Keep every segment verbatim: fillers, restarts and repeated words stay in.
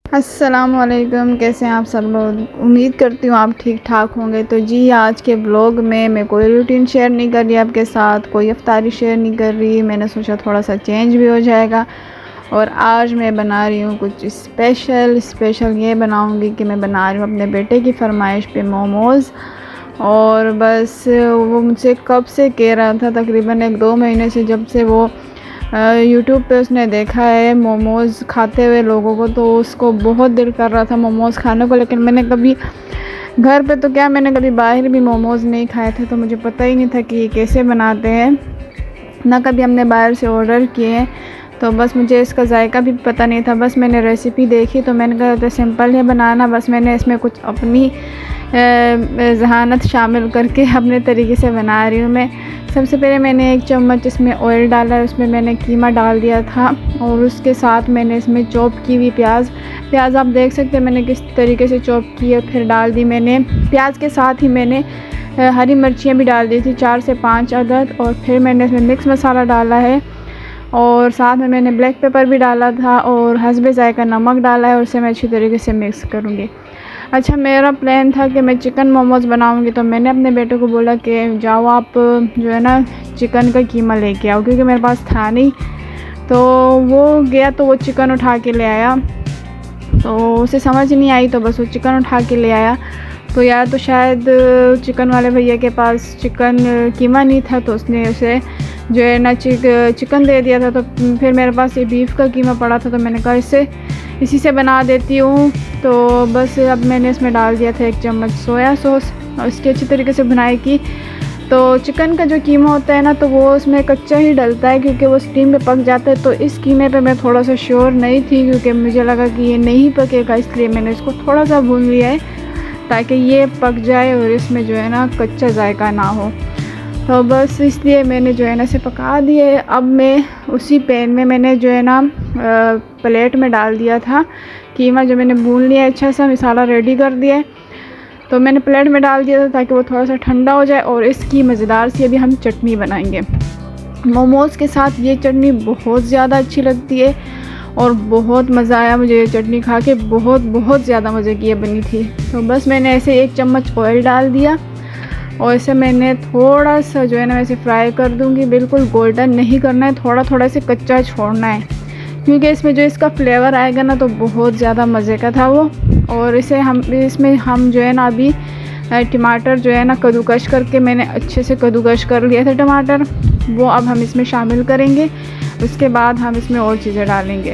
अस्सलामुअलैकुम, कैसे हैं आप सब लोग। उम्मीद करती हूँ आप ठीक ठाक होंगे। तो जी, आज के ब्लॉग में मैं कोई रूटीन शेयर नहीं कर रही आपके साथ, कोई इफ्तारी शेयर नहीं कर रही। मैंने सोचा थोड़ा सा चेंज भी हो जाएगा और आज मैं बना रही हूँ कुछ स्पेशल स्पेशल ये बनाऊँगी कि मैं बना रही हूँ अपने बेटे की फरमाइश पे मोमोज़। और बस वो मुझसे कब से कह रहा था, तकरीबन एक दो महीने से, जब से वो यूट्यूब पे उसने देखा है मोमोज़ खाते हुए लोगों को, तो उसको बहुत दिल कर रहा था मोमोज़ खाने को। लेकिन मैंने कभी घर पे तो क्या, मैंने कभी बाहर भी मोमोज़ नहीं खाए थे, तो मुझे पता ही नहीं था कि ये कैसे बनाते हैं, ना कभी हमने बाहर से ऑर्डर किए हैं। तो बस मुझे इसका जायका भी पता नहीं था। बस मैंने रेसिपी देखी तो मैंने कहा तो सिंपल है बनाना, बस मैंने इसमें कुछ अपनी जहानत शामिल करके अपने तरीके से बना रही हूँ मैं। सबसे पहले मैंने एक चम्मच इसमें ऑयल डाला है, उसमें मैंने कीमा डाल दिया था और उसके साथ मैंने इसमें चॉप की हुई प्याज प्याज आप देख सकते हैं मैंने किस तरीके से चॉप की है, फिर डाल दी मैंने। प्याज के साथ ही मैंने हरी मिर्चियाँ भी डाल दी थी, चार से पाँच अदद। और फिर मैंने इसमें मिक्स मसाला डाला है और साथ में मैंने ब्लैक पेपर भी डाला था और हस्बे जायका नमक डाला है और इसे मैं अच्छी तरीके से मिक्स करूँगी। अच्छा, मेरा प्लान था कि मैं चिकन मोमोज़ बनाऊंगी, तो मैंने अपने बेटे को बोला कि जाओ आप जो है ना चिकन का कीमा लेके आओ, क्योंकि मेरे पास था नहीं। तो वो गया तो वो चिकन उठा के ले आया, तो उसे समझ नहीं आई, तो बस वो चिकन उठा के ले आया। तो यार तो शायद चिकन वाले भैया के पास चिकन कीमा नहीं था, तो उसने उसे जो है ना चिक चिकन दे दिया था। तो फिर मेरे पास ये बीफ का कीमा पड़ा था, तो मैंने कहा इससे इसी से बना देती हूँ। तो बस अब मैंने इसमें डाल दिया था एक चम्मच सोया सॉस और इसकी अच्छी तरीके से बुनाई की। तो चिकन का जो कीमा होता है ना, तो वो उसमें कच्चा ही डलता है क्योंकि वो स्टीम पे पक जाता है। तो इस कीमे पे मैं थोड़ा सा श्योर नहीं थी, क्योंकि मुझे लगा कि ये नहीं पकेगा, इसलिए मैंने इसको थोड़ा सा भून लिया है ताकि ये पक जाए और इसमें जो है ना कच्चा जायका ना हो। तो बस इसलिए मैंने जो है ना इसे पका दिए। अब मैं उसी पैन में मैंने जो है ना प्लेट में डाल दिया था कीमा, जो मैंने भून लिया, अच्छा सा मसाला रेडी कर दिया। तो मैंने प्लेट में डाल दिया था ताकि वो थोड़ा सा ठंडा हो जाए। और इसकी मज़ेदार सी अभी हम चटनी बनाएंगे मोमोज़ के साथ। ये चटनी बहुत ज़्यादा अच्छी लगती है और बहुत मज़ा आया मुझे ये चटनी खा के, बहुत बहुत ज़्यादा मज़े की ये बनी थी। तो बस मैंने ऐसे एक चम्मच ऑयल डाल दिया और इसे मैंने थोड़ा सा जो है ना वैसे फ्राई कर दूंगी। बिल्कुल गोल्डन नहीं करना है, थोड़ा थोड़ा से कच्चा छोड़ना है, क्योंकि इसमें जो इसका फ्लेवर आएगा ना तो बहुत ज़्यादा मज़े का था वो। और इसे हम इसमें हम जो है ना अभी टमाटर जो है ना कद्दूकश करके मैंने अच्छे से कद्दूकश कर लिया था टमाटर, वो अब हम इसमें शामिल करेंगे। उसके बाद हम इसमें और चीज़ें डालेंगे।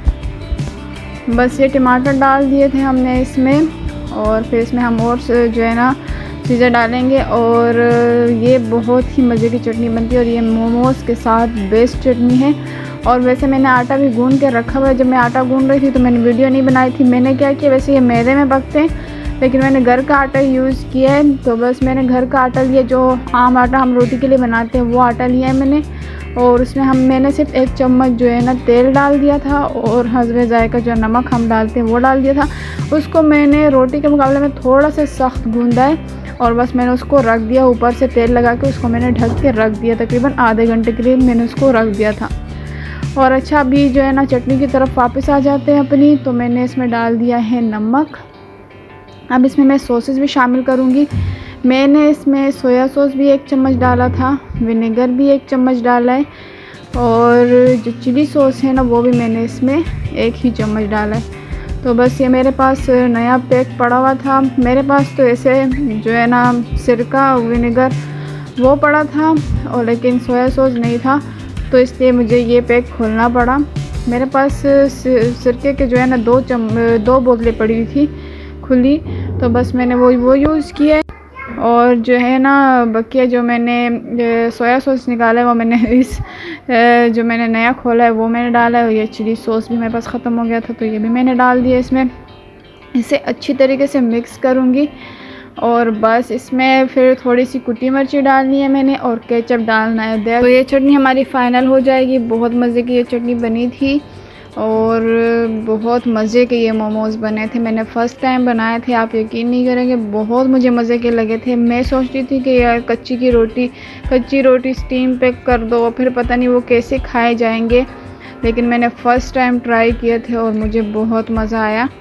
बस ये टमाटर डाल दिए थे हमने इसमें और फिर इसमें हम और जो है ना चीज़ें डालेंगे। और ये बहुत ही मज़े की चटनी बनती है और ये मोमोज़ के साथ बेस्ट चटनी है। और वैसे मैंने आटा भी गूंद के रखा हुआ है। जब मैं आटा गूंद रही थी तो मैंने वीडियो नहीं बनाई थी। मैंने क्या किया, वैसे ये मैदे में पकते हैं लेकिन मैंने घर का आटा यूज़ किया है। तो बस मैंने घर का आटा लिया, जो आम आटा हम रोटी के लिए बनाते हैं वो आटा लिया है मैंने। और उसमें हम मैंने सिर्फ एक चम्मच जो है ना तेल डाल दिया था और हस्बे जायका जो नमक हम डालते हैं वो डाल दिया था। उसको मैंने रोटी के मुकाबले में थोड़ा सा सख्त गूंदा है और बस मैंने उसको रख दिया, ऊपर से तेल लगा के उसको मैंने ढक के रख दिया। तकरीबन आधे घंटे के लिए मैंने उसको रख दिया था। और अच्छा, अभी जो है ना चटनी की तरफ वापस आ जाते हैं अपनी। तो मैंने इसमें डाल दिया है नमक। अब इसमें मैं सॉसेस भी शामिल करूँगी। मैंने इसमें सोया सॉस भी एक चम्मच डाला था, विनेगर भी एक चम्मच डाला है और जो चिली सॉस है ना वो भी मैंने इसमें एक ही चम्मच डाला है। तो बस ये मेरे पास नया पैक पड़ा हुआ था। मेरे पास तो ऐसे जो है ना सिरका विनेगर वो पड़ा था और लेकिन सोया सॉस नहीं था, तो इसलिए मुझे ये पैक खोलना पड़ा। मेरे पास सिरके के जो है ना दो चम दो बोतलें पड़ी हुई थी खुली, तो बस मैंने वो वो यूज़ किया है। और जो है ना बकिया जो मैंने सोया सॉस निकाला है वो मैंने इस जो मैंने नया खोला है वो मैंने डाला है। और ये चिली सॉस भी मेरे पास ख़त्म हो गया था तो ये भी मैंने डाल दिया इसमें। इसे अच्छी तरीके से मिक्स करूँगी और बस इसमें फिर थोड़ी सी कुटी मिर्ची डालनी है मैंने और केचप डालना है। तो ये चटनी हमारी फ़ाइनल हो जाएगी। बहुत मज़े की ये चटनी बनी थी और बहुत मज़े के ये मोमोज़ बने थे। मैंने फ़र्स्ट टाइम बनाए थे, आप यकीन नहीं करेंगे, बहुत मुझे मज़े के लगे थे। मैं सोचती थी कि यार कच्ची की रोटी कच्ची रोटी स्टीम पे कर दो, फिर पता नहीं वो कैसे खाए जाएंगे, लेकिन मैंने फ़र्स्ट टाइम ट्राई किए थे और मुझे बहुत मज़ा आया।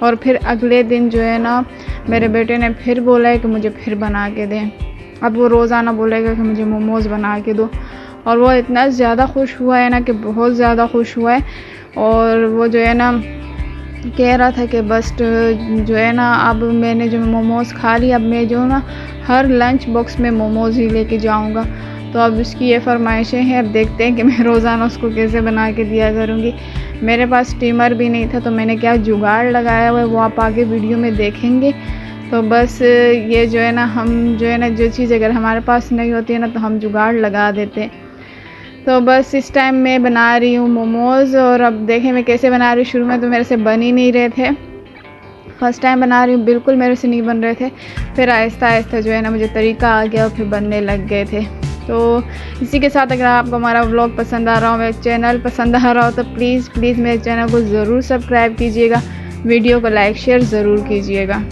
और फिर अगले दिन जो है ना मेरे बेटे ने फिर बोला है कि मुझे फिर बना के दें। अब वो रोज़ाना बोलेगा कि मुझे मोमोज़ बना के दो, और वो इतना ज़्यादा खुश हुआ है ना कि बहुत ज़्यादा खुश हुआ है। और वो जो है ना कह रहा था कि बस जो है ना अब मैंने जो मोमोज़ खा ली, अब मैं जो ना हर लंच बॉक्स में मोमोज़ ही लेके जाऊंगा। तो अब उसकी ये फरमाइशें हैं। अब देखते हैं कि मैं रोज़ाना उसको कैसे बना के दिया करूँगी। मेरे पास स्टीमर भी नहीं था तो मैंने क्या जुगाड़ लगाया हुआ है वो आप आगे वीडियो में देखेंगे। तो बस ये जो है ना हम जो है ना जो चीज़ अगर हमारे पास नहीं होती है ना तो हम जुगाड़ लगा देते हैं। तो बस इस टाइम मैं बना रही हूँ मोमोज़, और अब देखें मैं कैसे बना रही हूँ। शुरू में तो मेरे से बन ही नहीं रहे थे, फर्स्ट टाइम बना रही हूँ, बिल्कुल मेरे से नहीं बन रहे थे। फिर आहिस्ता आहिस्ता जो है ना मुझे तरीका आ गया और फिर बनने लग गए थे। तो इसी के साथ अगर आपको हमारा व्लॉग पसंद आ रहा हो, मेरा चैनल पसंद आ रहा हो तो प्लीज़ प्लीज़ मेरे चैनल को ज़रूर सब्सक्राइब कीजिएगा, वीडियो को लाइक शेयर ज़रूर कीजिएगा।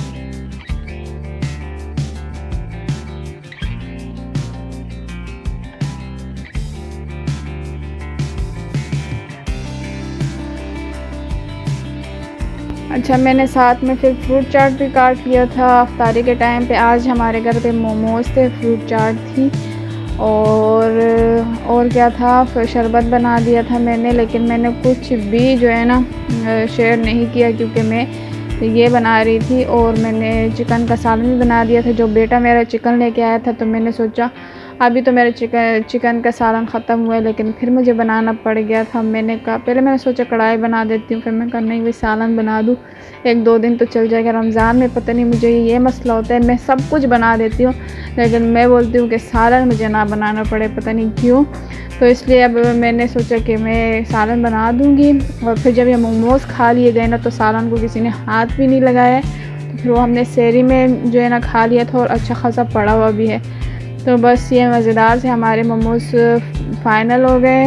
अच्छा, मैंने साथ में फिर फ्रूट चाट भी काट लिया था अफ्तारी के टाइम पे। आज हमारे घर पे मोमोज़ थे, फ्रूट चाट थी, और और क्या था, फिर शरबत बना दिया था मैंने। लेकिन मैंने कुछ भी जो है ना शेयर नहीं किया क्योंकि मैं ये बना रही थी, और मैंने चिकन का सालन भी बना दिया था। जो बेटा मेरा चिकन लेके आया था तो मैंने सोचा अभी तो मेरा चिकन चिकन का सालन ख़त्म हुआ है, लेकिन फिर मुझे बनाना पड़ गया था। मैंने कहा पहले मैंने सोचा कढ़ाई बना देती हूँ, फिर मैं कहा नहीं वही सालन बना दूँ, एक दो दिन तो चल जाएगा। रमज़ान में पता नहीं मुझे ये मसला होता है, मैं सब कुछ बना देती हूँ लेकिन मैं बोलती हूँ कि सालन मुझे ना बनाना पड़े, पता नहीं क्यों। तो इसलिए अब मैंने सोचा कि मैं सालन बना दूँगी। और फिर जब ये मोमोज़ खा लिए गए ना तो सालन को किसी ने हाथ भी नहीं लगाया, तो फिर वो हमने सहरी में जो है ना खा लिया था, और अच्छा खासा पड़ा हुआ भी है। तो बस ये मज़ेदार से हमारे मोमोज़ फ़ाइनल हो गए।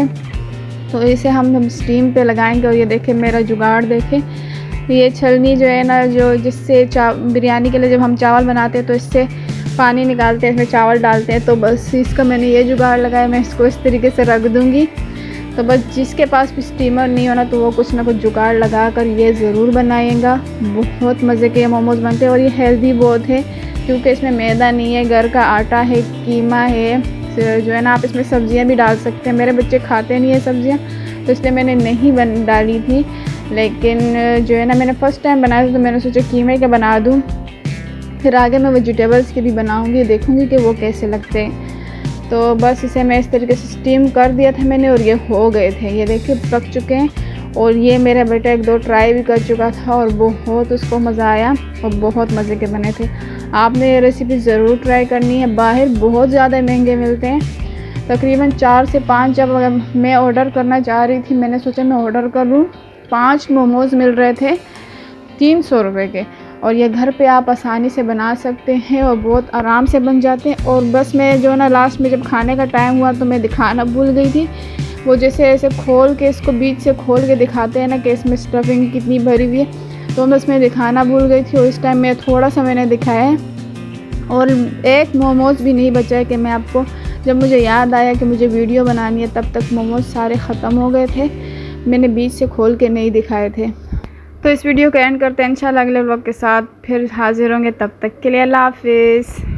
तो इसे हम हम स्टीम पे लगाएंगे। और ये देखें मेरा जुगाड़ देखें, ये छलनी जो है ना जो जिससे चा बिरयानी के लिए जब हम चावल बनाते हैं तो इससे पानी निकालते हैं, इसमें चावल डालते हैं। तो बस इसका मैंने ये जुगाड़ लगाया, मैं इसको इस तरीके से रख दूँगी। तो बस जिसके पास भी स्टीमर नहीं होना तो वो कुछ ना कुछ जुगाड़ लगा कर ये ज़रूर बनाइएगा। बहुत मज़े के मोमोज़ बनते हैं, और ये हेल्दी बहुत है क्योंकि इसमें मैदा नहीं है, घर का आटा है, कीमा है, जो है ना आप इसमें सब्जियां भी डाल सकते हैं। मेरे बच्चे खाते नहीं है सब्जियां, तो इसलिए मैंने नहीं बन डाली थी। लेकिन जो है ना मैंने फ़र्स्ट टाइम बनाया था तो मैंने सोचा कीमे के बना दूं, फिर आगे मैं वेजिटेबल्स के भी बनाऊंगी, देखूंगी कि वो कैसे लगते हैं। तो बस इसे मैं इस तरीके से स्टीम कर दिया था मैंने, और ये हो गए थे, ये देखिए पक चुके हैं। और ये मेरा बेटा एक दो ट्राई भी कर चुका था और बहुत उसको मज़ा आया और बहुत मज़े के बने थे। आपने ये रेसिपी ज़रूर ट्राई करनी है। बाहर बहुत ज़्यादा महंगे मिलते हैं, तकरीबन चार से पाँच। जब अगर मैं ऑर्डर करना चाह रही थी, मैंने सोचा मैं ऑर्डर कर लूँ, पाँच मोमोज़ मिल रहे थे तीन सौ रुपये के, और ये घर पे आप आसानी से बना सकते हैं और बहुत आराम से बन जाते हैं। और बस मैं जो ना लास्ट में जब खाने का टाइम हुआ तो मैं दिखाना भूल गई थी, वो जैसे ऐसे खोल के इसको बीच से खोल के दिखाते हैं ना कि इसमें स्टफिंग कितनी भरी हुई है, तो मैं उसमें दिखाना भूल गई थी। और इस टाइम मैं थोड़ा सा मैंने दिखाया है, और एक मोमोज़ भी नहीं बचा है कि मैं आपको, जब मुझे याद आया कि मुझे वीडियो बनानी है तब तक मोमोज़ सारे ख़त्म हो गए थे, मैंने बीच से खोल के नहीं दिखाए थे। तो इस वीडियो को एंड करते हैं, इंशाल्लाह अगले व्लॉग के साथ फिर हाजिर होंगे। तब तक के लिए अल्लाह हाफिज़।